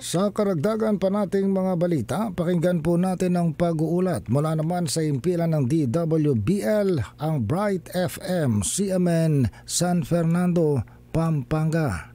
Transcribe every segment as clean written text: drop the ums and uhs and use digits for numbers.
Sa karagdagan pa nating mga balita, pakinggan po natin ang pag-uulat mula naman sa impilan ng DWBL, ang Bright FM, CMN, San Fernando, Pampanga.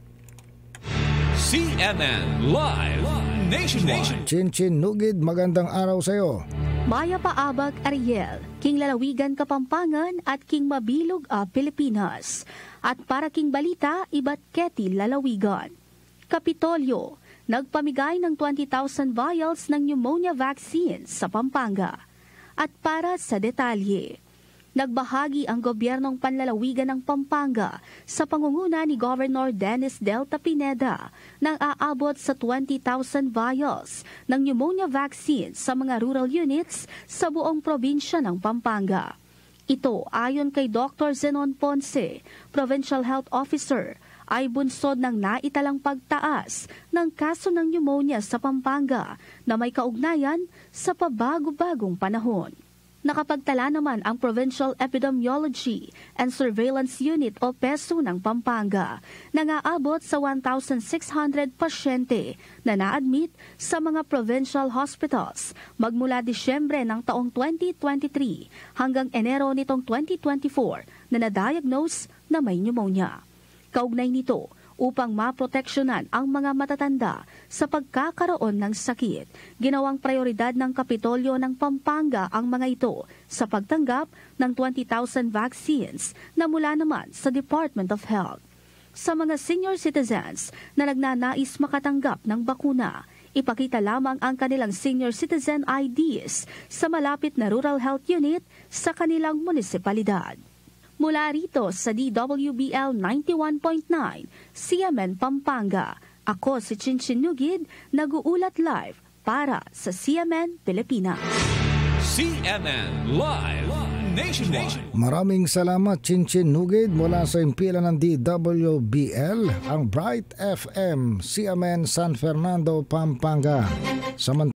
CMN Live Nationwide. Chinchin Nugid, magandang araw sa iyo. Maya Paabag Ariel, King Lalawigan Kapampangan at King Mabilog Pilipinas. At para King Balita, Ibat Keti Lalawigan. Kapitolyo, nagpamigay ng 20,000 vials ng pneumonia vaccine sa Pampanga. At para sa detalye, nagbahagi ang gobyernong panlalawigan ng Pampanga sa pangunguna ni Governor Dennis Delta Pineda ng aabot sa 20,000 vials ng pneumonia vaccine sa mga rural units sa buong probinsya ng Pampanga. Ito ayon kay Dr. Zenon Ponce, Provincial Health Officer, ay bunsod ng naitalang pagtaas ng kaso ng pneumonia sa Pampanga na may kaugnayan sa pabago-bagong panahon. Nakapagtala naman ang Provincial Epidemiology and Surveillance Unit o PESU ng Pampanga na aabot sa 1,600 pasyente na na-admit sa mga provincial hospitals magmula Disyembre ng taong 2023 hanggang Enero nitong 2024 na na-diagnose na may pneumonia. Kaugnay nito, upang maproteksyonan ang mga matatanda sa pagkakaroon ng sakit, ginawang prioridad ng Kapitolyo ng Pampanga ang mga ito sa pagtanggap ng 20,000 vaccines na mula naman sa Department of Health. Sa mga senior citizens na nagnanais makatanggap ng bakuna, ipakita lamang ang kanilang senior citizen IDs sa malapit na rural health unit sa kanilang munisipalidad. Mula rito sa DWBL 91.9, CMN Pampanga, ako si Chinchin Nugid, nag-uulat live para sa CMN Pilipinas. CMN Live Nationwide. Maraming salamat Chinchin Nugid mula sa impilan ng DWBL, ang Bright FM, CMN San Fernando, Pampanga.